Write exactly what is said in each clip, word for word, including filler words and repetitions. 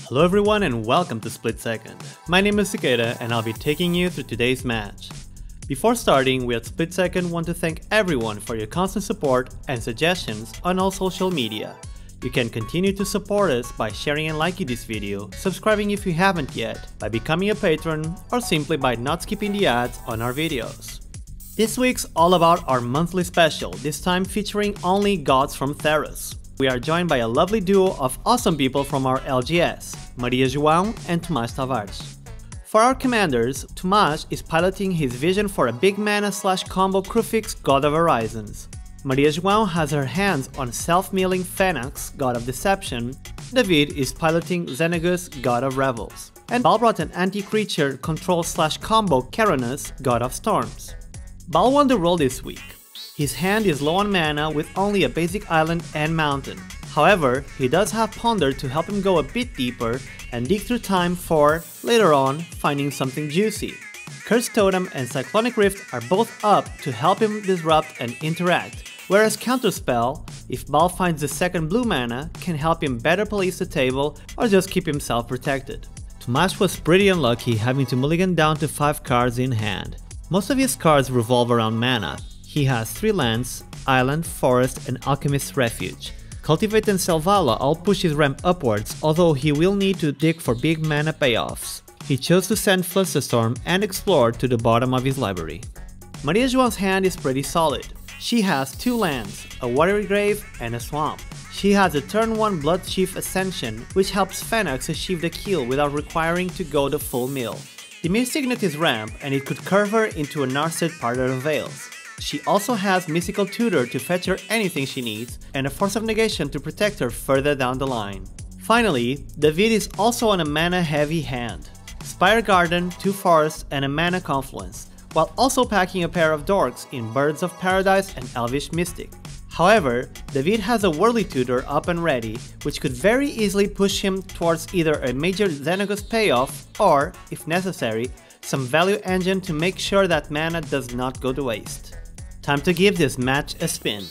Hello everyone and welcome to Split Second. My name is Cicada and I'll be taking you through today's match. Before starting, we at Split Second want to thank everyone for your constant support and suggestions on all social media. You can continue to support us by sharing and liking this video, subscribing if you haven't yet, by becoming a patron, or simply by not skipping the ads on our videos. This week's all about our monthly special, this time featuring only gods from Theros. We are joined by a lovely duo of awesome people from our L G S, Maria João and Tomás Tavares. For our commanders, Tomás is piloting his vision for a big mana slash combo Kruphix, God of Horizons. Maria João has her hands on self-milling Phenax, God of Deception. David is piloting Xenagos, God of Revels. And Baal brought an anti-creature control slash combo Keranos, God of Storms. Baal won the role this week. His hand is low on mana with only a basic island and mountain. However, he does have Ponder to help him go a bit deeper and dig through time for, later on, finding something juicy. Cursed Totem and Cyclonic Rift are both up to help him disrupt and interact, whereas Counterspell, if Baal finds the second blue mana, can help him better police the table or just keep himself protected. Tomás was pretty unlucky, having to mulligan down to five cards in hand. Most of his cards revolve around mana. He has three lands, Island, Forest and Alchemist's Refuge. Cultivate and Selvala all push his ramp upwards, although he will need to dig for big mana payoffs. He chose to send Flusterstorm and Explore to the bottom of his library. Maria João's hand is pretty solid. She has two lands, a Watery Grave and a Swamp. She has a turn one Bloodchief Ascension, which helps Phenax achieve the kill without requiring to go the full mill. Dimir Signet is ramp and it could curve her into a Narset Parter of Veils. She also has Mystical Tutor to fetch her anything she needs, and a Force of Negation to protect her further down the line. Finally, David is also on a mana-heavy hand. Spire Garden, two Forests and a Mana Confluence, while also packing a pair of Dorks in Birds of Paradise and Elvish Mystic. However, David has a Whirly Tutor up and ready, which could very easily push him towards either a major Xenagos payoff or, if necessary, some value engine to make sure that mana does not go to waste. Time to give this match a spin.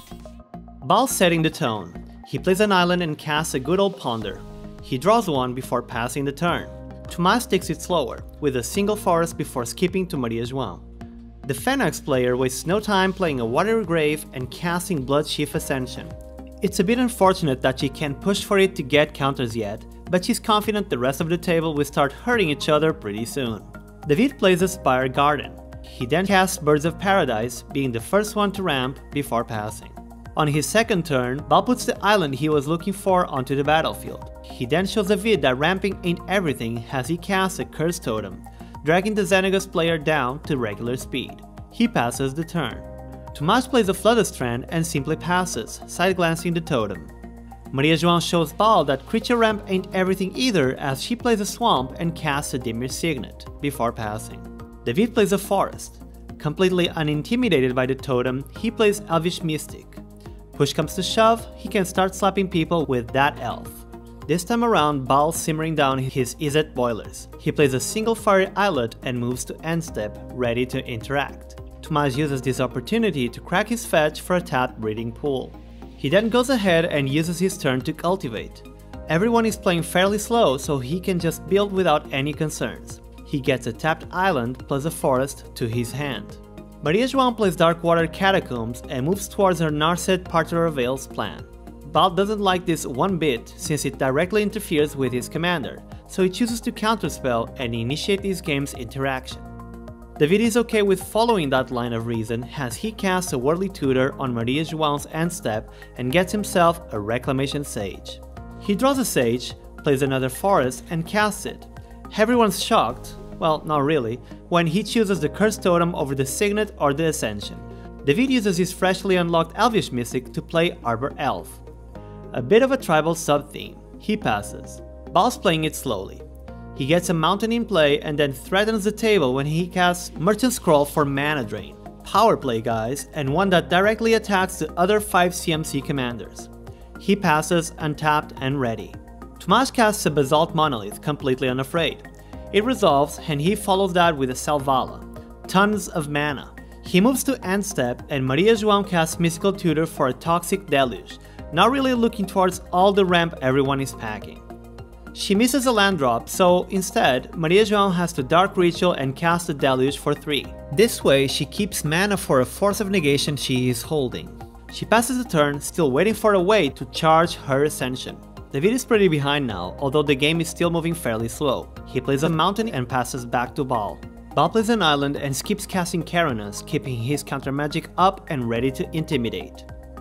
Baal setting the tone. He plays an island and casts a good old Ponder. He draws one before passing the turn. Tomás takes it slower, with a single forest before skipping to Maria João. The Phenax player wastes no time playing a Watery Grave and casting Bloodchief Ascension. It's a bit unfortunate that she can't push for it to get counters yet, but she's confident the rest of the table will start hurting each other pretty soon. David plays a Spire Garden. He then casts Birds of Paradise, being the first one to ramp before passing. On his second turn, Baal puts the island he was looking for onto the battlefield. He then shows David that ramping ain't everything as he casts a Cursed Totem, dragging the Xenagos player down to regular speed. He passes the turn. Tomás plays a Flutterstrand and simply passes, side-glancing the totem. Maria João shows Baal that creature ramp ain't everything either as she plays a Swamp and casts a Dimir Signet, before passing. David plays a Forest. Completely unintimidated by the totem, he plays Elvish Mystic. Push comes to shove, he can start slapping people with that elf. This time around, Baal simmering down his Izzet Boilers. He plays a single Fiery Islet and moves to end step, ready to interact. Tomás uses this opportunity to crack his fetch for a tapped Breeding Pool. He then goes ahead and uses his turn to cultivate. Everyone is playing fairly slow, so he can just build without any concerns. He gets a tapped island plus a forest to his hand. Maria João plays Darkwater Catacombs and moves towards her Narset Parter of Veils plan. Baal doesn't like this one bit since it directly interferes with his commander, so he chooses to counterspell and initiate this game's interaction. David is okay with following that line of reason as he casts a Whirly Tutor on Maria João's end step and gets himself a Reclamation Sage. He draws a Sage, plays another forest and casts it. Everyone's shocked, well, not really, when he chooses the Cursed Totem over the Signet or the Ascension. David uses his freshly unlocked Elvish Mystic to play Arbor Elf. A bit of a tribal sub-theme. He passes. Baal's playing it slowly. He gets a mountain in play and then threatens the table when he casts Merchant Scroll for mana drain. Power play, guys, and one that directly attacks the other five C M C commanders. He passes untapped and ready. Tomás casts a Basalt Monolith, completely unafraid. It resolves and he follows that with a Selvala. Tons of mana. He moves to end step and Maria João casts Mystical Tutor for a Toxic Deluge, not really looking towards all the ramp everyone is packing. She misses a land drop, so instead, Maria João has to Dark Ritual and cast a Deluge for three. This way, she keeps mana for a Force of Negation she is holding. She passes the turn, still waiting for a way to charge her Ascension. David is pretty behind now, although the game is still moving fairly slow. He plays a mountain and passes back to Baal. Baal plays an island and keeps casting Keranos, keeping his counter magic up and ready to intimidate.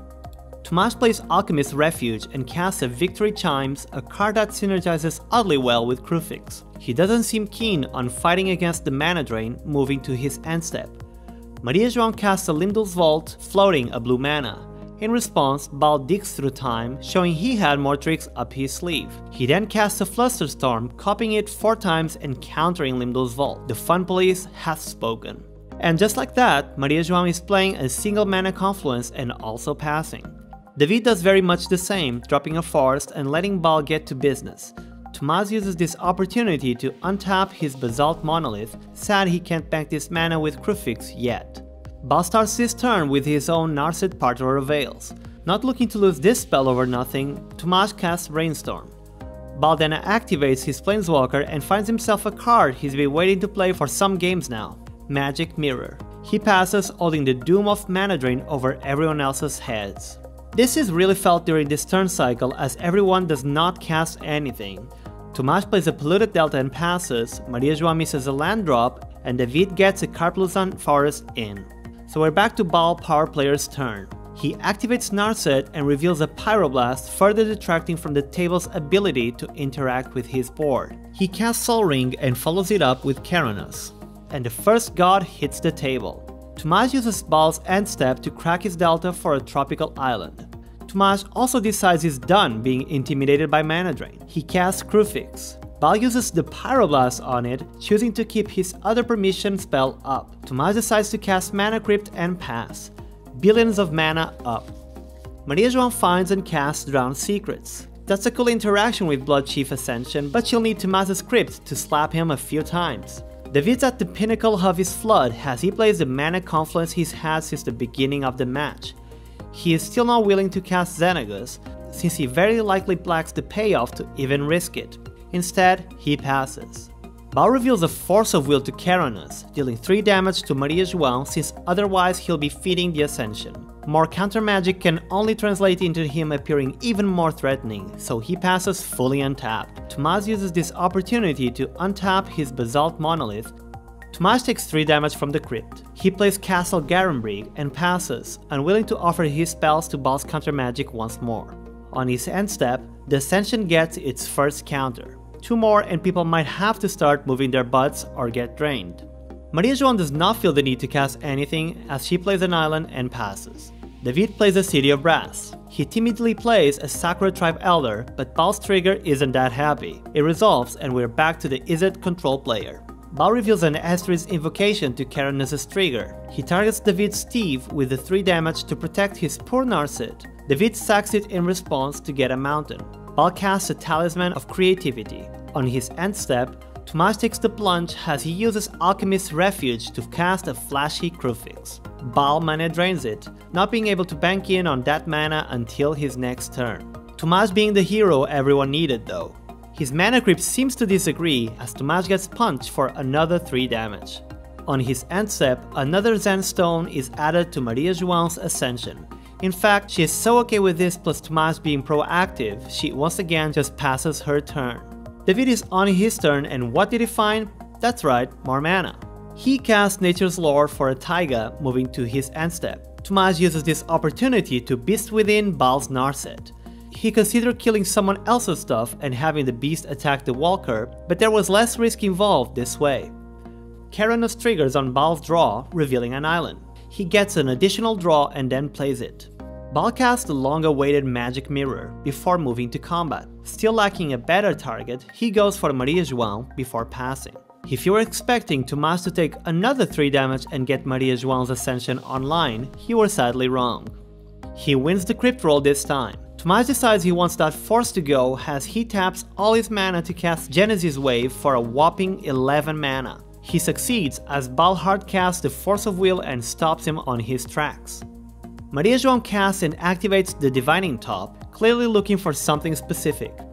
Tomás plays Alchemist's Refuge and casts a Victory Chimes, a card that synergizes oddly well with Kruphix. He doesn't seem keen on fighting against the mana drain, moving to his end step. Maria João casts a Limdol's Vault, floating a blue mana. In response, Baal digs through time, showing he had more tricks up his sleeve. He then casts a Flusterstorm, copying it four times and countering Limdol's Vault. The Fun Police has spoken. And just like that, Maria João is playing a single mana Confluence and also passing. David does very much the same, dropping a forest and letting Baal get to business. Tomás uses this opportunity to untap his Basalt Monolith, sad he can't bank this mana with Kruphix yet. Baal starts his turn with his own Narset Parter of Veils. Not looking to lose this spell over nothing, Tomás casts Rainstorm. Baal then activates his Planeswalker and finds himself a card he's been waiting to play for some games now, Magic Mirror. He passes, holding the doom of mana drain over everyone else's heads. This is really felt during this turn cycle as everyone does not cast anything. Tomás plays a Polluted Delta and passes, Maria João misses a land drop, and David gets a Carplusan Forest in. So we're back to Baal power player's turn. He activates Narset and reveals a Pyroblast, further detracting from the table's ability to interact with his board. He casts Sol Ring and follows it up with Keranos. And the first god hits the table. Tomás uses Baal's end step to crack his delta for a tropical island. Tomás also decides he's done being intimidated by mana drain. He casts Kruphix. Baal uses the Pyroblast on it, choosing to keep his other permission spell up. Tomás decides to cast Mana Crypt and pass. Billions of mana up. Maria João finds and casts Drowned Secrets. That's a cool interaction with Bloodchief Ascension, but she'll need Tomás's Crypt to slap him a few times. David's at the pinnacle of his flood as he plays the mana confluence he's had since the beginning of the match. He is still not willing to cast Xenagos, since he very likely lacks the payoff to even risk it. Instead, he passes. Baal reveals a Force of Will to Keranos, dealing three damage to Maria João since otherwise he'll be feeding the Ascension. More counter magic can only translate into him appearing even more threatening, so he passes fully untapped. Tomás uses this opportunity to untap his Basalt Monolith. Tomás takes three damage from the crypt. He plays Castle Garenbrig and passes, unwilling to offer his spells to Baal's counter magic once more. On his end step, the Ascension gets its first counter. Two more and people might have to start moving their butts or get drained. Maria João does not feel the need to cast anything as she plays an island and passes. David plays a City of Brass. He timidly plays a Sakura Tribe Elder, but Baal's trigger isn't that happy. It resolves and we're back to the Izzet control player. Baal reveals an Estris invocation to Keranos' trigger. He targets David's Steve with the three damage to protect his poor Narset. David sacks it in response to get a mountain. Baal casts a Talisman of Creativity. On his end step, Tomás takes the plunge as he uses Alchemist's Refuge to cast a flashy Kruphix. Baal mana drains it, not being able to bank in on that mana until his next turn. Tomás being the hero everyone needed though. His mana creep seems to disagree as Tomás gets punched for another three damage. On his end step, another Zen Stone is added to Maria João's Ascension. In fact, she is so okay with this plus Tomás being proactive, she once again just passes her turn. David is on his turn and what did he find? That's right, more mana. He casts Nature's Lore for a Taiga, moving to his end step. Tomás uses this opportunity to Beast Within Baal's Narset. He considered killing someone else's stuff and having the beast attack the walker, but there was less risk involved this way. Keranos triggers on Baal's draw, revealing an island. He gets an additional draw and then plays it. Baal casts the long-awaited Magic Mirror before moving to combat. Still lacking a better target, he goes for Maria João before passing. If you were expecting Tomás to take another three damage and get Maria João's Ascension online, you were sadly wrong. He wins the crypt roll this time. Tomás decides he wants that force to go as he taps all his mana to cast Genesis Wave for a whopping eleven mana. He succeeds as Baal hardcasts the Force of Will and stops him on his tracks. Maria João casts and activates the Divining Top, clearly looking for something specific.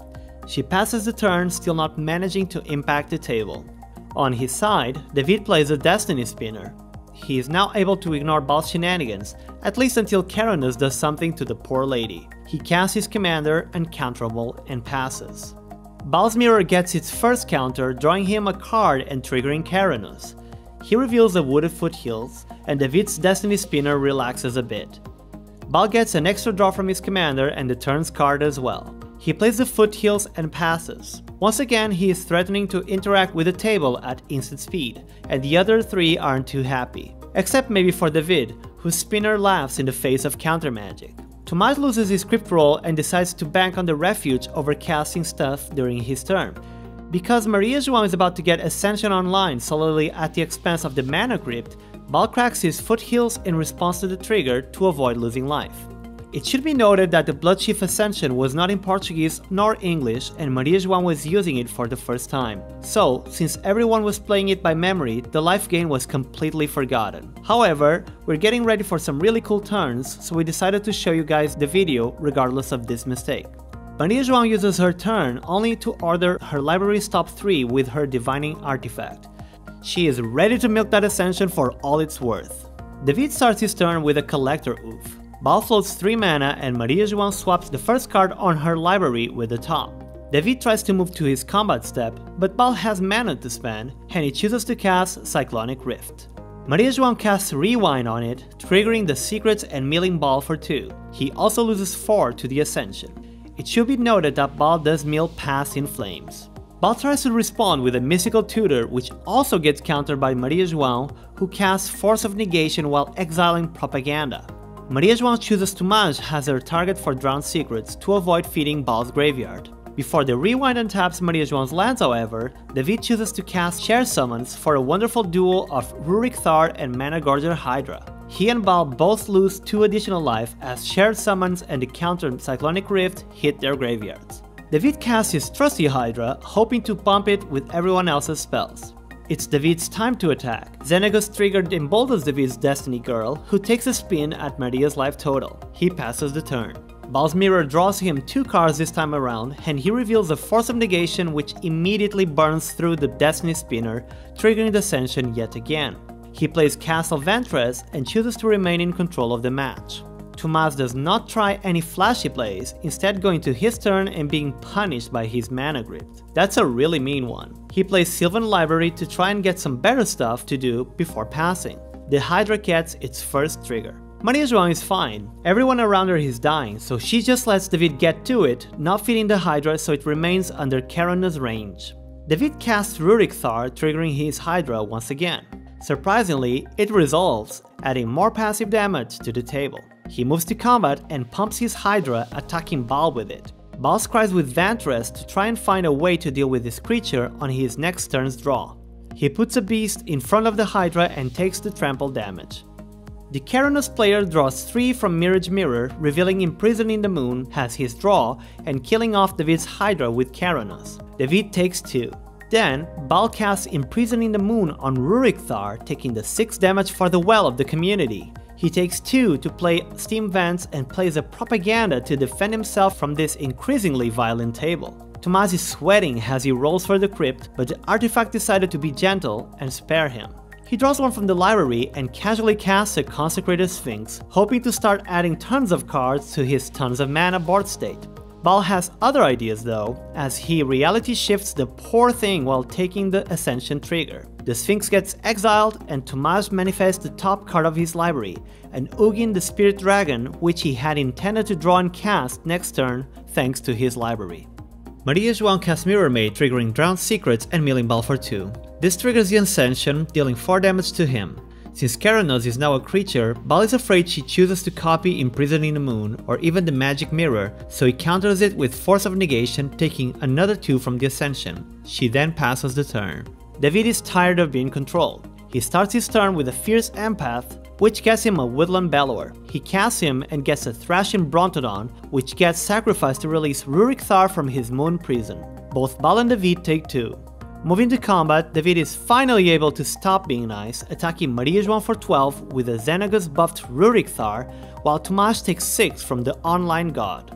She passes the turn, still not managing to impact the table. On his side, David plays a Destiny Spinner. He is now able to ignore Baal's shenanigans, at least until Keranos does something to the poor lady. He casts his commander, uncounterable, and passes. Baal's mirror gets its first counter, drawing him a card and triggering Keranos. He reveals the Wooded Foothills, and David's Destiny Spinner relaxes a bit. Baal gets an extra draw from his commander and the turn's card as well. He plays the Foothills and passes. Once again, he is threatening to interact with the table at instant speed, and the other three aren't too happy. Except maybe for David, whose spinner laughs in the face of counter magic. Tomás loses his crypt roll and decides to bank on the refuge over casting stuff during his turn. Because Maria João is about to get Ascension online solely at the expense of the mana crypt, Baal cracks his Foothills in response to the trigger to avoid losing life. It should be noted that the Bloodchief Ascension was not in Portuguese nor English, and Maria João was using it for the first time. So, since everyone was playing it by memory, the life gain was completely forgotten. However, we're getting ready for some really cool turns, so we decided to show you guys the video regardless of this mistake. Maria João uses her turn only to order her library's top three with her Divining Artifact. She is ready to milk that Ascension for all it's worth. David starts his turn with a Collector Oof. Baal floats three mana and Maria João swaps the first card on her library with the top. David tries to move to his combat step, but Baal has mana to spend, and he chooses to cast Cyclonic Rift. Maria João casts Rewind on it, triggering the secrets and milling Baal for two. He also loses four to the Ascension. It should be noted that Baal does mill Past in Flames. Baal tries to respond with a Mystical Tutor, which also gets countered by Maria João, who casts Force of Negation while exiling Propaganda. Maria João chooses Tomás as her target for Drowned Secrets to avoid feeding Baal's graveyard. Before the rewind untaps Maria João's lands, however, David chooses to cast Share Summons for a wonderful duo of Rurik Thar and Mana Gorger Hydra. He and Baal both lose two additional life as Shared Summons and the countered Cyclonic Rift hit their graveyards. David casts his trusty Hydra, hoping to pump it with everyone else's spells. It's David's time to attack. Xenagos triggered emboldens David's Destiny Girl, who takes a spin at Maria's life total. He passes the turn. Baal's mirror draws him two cards this time around, and he reveals a Force of Negation which immediately burns through the Destiny Spinner, triggering the Ascension yet again. He plays Castle Ventress and chooses to remain in control of the match. Tomás does not try any flashy plays, instead going to his turn and being punished by his mana crypt. That's a really mean one. He plays Sylvan Library to try and get some better stuff to do before passing. The Hydra gets its first trigger. Maria João is fine. Everyone around her is dying, so she just lets David get to it, not feeding the Hydra so it remains under Keranos' range. David casts Rurik Thar, triggering his Hydra once again. Surprisingly, it resolves, adding more passive damage to the table. He moves to combat and pumps his Hydra, attacking Baal with it. Baal scries with Ventress to try and find a way to deal with this creature on his next turn's draw. He puts a beast in front of the Hydra and takes the trample damage. The Keranos player draws three from Mirage Mirror, revealing Imprisoning the Moon as his draw and killing off David's Hydra with Keranos. David takes two. Then, Baal casts Imprisoning the Moon on Rurik Thar, taking the six damage for the Well of the Community. He takes two to play Steam Vents and plays a Propaganda to defend himself from this increasingly violent table. Tomás is sweating as he rolls for the crypt, but the artifact decided to be gentle and spare him. He draws one from the library and casually casts a Consecrated Sphinx, hoping to start adding tons of cards to his tons of mana board state. Baal has other ideas though, as he reality shifts the poor thing while taking the Ascension trigger. The Sphinx gets exiled and Tomás manifests the top card of his library, an Ugin the Spirit Dragon, which he had intended to draw and cast next turn thanks to his library. Maria João casts Mirror Maid, triggering Drowned Secrets and milling Baal for two. This triggers the Ascension, dealing four damage to him. Since Keranos is now a creature, Baal is afraid she chooses to copy Imprisoning the Moon or even the Magic Mirror, so he counters it with Force of Negation, taking another two from the Ascension. She then passes the turn. David is tired of being controlled. He starts his turn with a Fierce Empath, which gets him a Woodland Bellower. He casts him and gets a Thrashing Brontodon, which gets sacrificed to release Rurik Thar from his Moon Prison. Both Baal and David take two. Moving to combat, David is finally able to stop being nice, attacking Maria João for twelve with a Xenagos buffed Rurik Thar, while Tomás takes six from the Online God.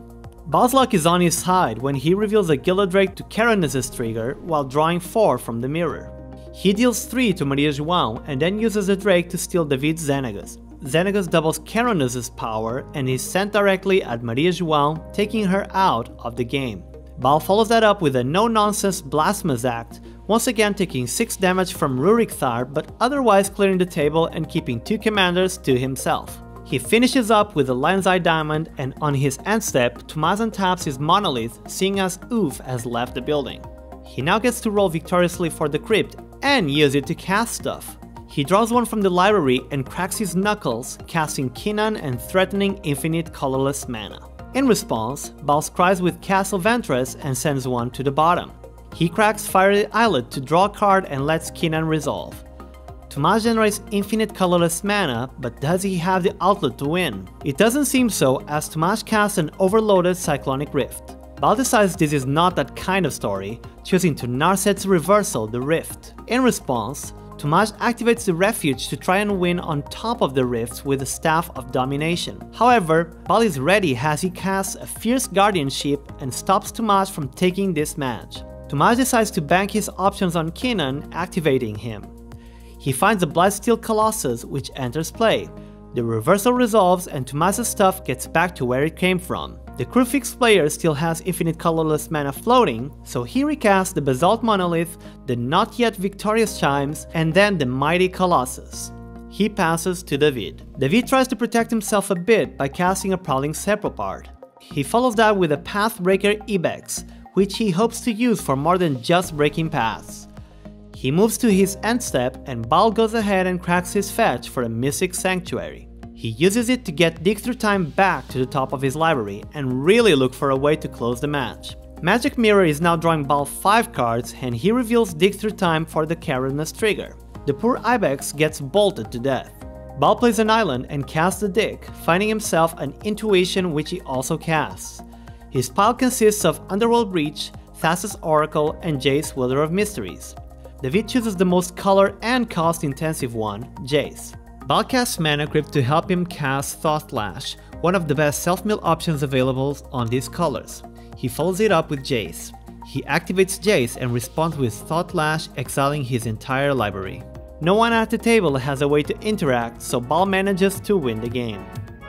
Baal's luck is on his side when he reveals a Gilded Drake to Keranos' trigger while drawing four from the mirror. He deals three to Maria João and then uses the Drake to steal David's Xenagos. Xenagos doubles Keranos' power and is sent directly at Maria João, taking her out of the game. Baal follows that up with a no-nonsense Blasphemous Act, once again taking six damage from Rurik Thar but otherwise clearing the table and keeping two commanders to himself. He finishes up with a Lion's Eye Diamond, and on his end step, Tomás untaps his Monolith, seeing as Oof has left the building. He now gets to roll victoriously for the Crypt and use it to cast stuff. He draws one from the library and cracks his Knuckles, casting Kinnan and threatening infinite colorless mana. In response, Baal scries with Castle Ventress and sends one to the bottom. He cracks Fiery Islet to draw a card and lets Kinnan resolve. Tomás generates infinite colorless mana, but does he have the outlet to win? It doesn't seem so, as Tomás casts an overloaded Cyclonic Rift. Baal decides this is not that kind of story, choosing to Narset's Reversal the Rift. In response, Tomás activates the Refuge to try and win on top of the rifts with the Staff of Domination. However, Baal is ready as he casts a Fierce Guardianship and stops Tomás from taking this match. Tomás decides to bank his options on Kinnan, activating him. He finds a Bloodsteel Colossus, which enters play. The reversal resolves and Tomás' stuff gets back to where it came from. The Kruphix player still has infinite colorless mana floating, so he recasts the Basalt Monolith, the not yet victorious Chimes, and then the mighty Colossus. He passes to David. David tries to protect himself a bit by casting a Prowling Sepulchre. He follows that with a Pathbreaker Ibex, which he hopes to use for more than just breaking paths. He moves to his end step and Baal goes ahead and cracks his fetch for a Mystic Sanctuary. He uses it to get Dig Through Time back to the top of his library and really look for a way to close the match. Magic Mirror is now drawing Baal five cards and he reveals Dig Through Time for the Keranos trigger. The poor Ibex gets bolted to death. Baal plays an island and casts the Dig, finding himself an Intuition which he also casts. His pile consists of Underworld Breach, Thassa's Oracle, and Jace, Wielder of Mysteries. David chooses the most color and cost intensive one, Jace. Baal casts Mana Crypt to help him cast Thought Lash, one of the best self-mill options available on these colors. He follows it up with Jace. He activates Jace and responds with Thought Lash, exiling his entire library. No one at the table has a way to interact, so Baal manages to win the game.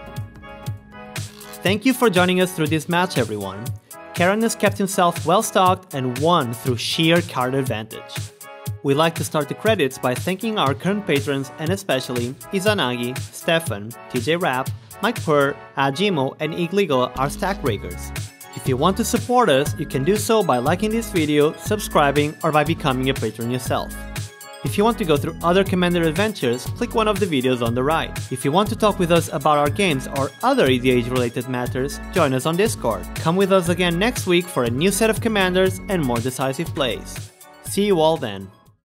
Thank you for joining us through this match, everyone. Keranos kept himself well stocked and won through sheer card advantage. We'd like to start the credits by thanking our current patrons and especially Izanagi, Stefan, T J Rapp, Mike Purr, Ajimo, and Igligo, our stack breakers. If you want to support us, you can do so by liking this video, subscribing, or by becoming a patron yourself. If you want to go through other Commander adventures, click one of the videos on the right. If you want to talk with us about our games or other E D H related matters, join us on Discord. Come with us again next week for a new set of Commanders and more decisive plays. See you all then.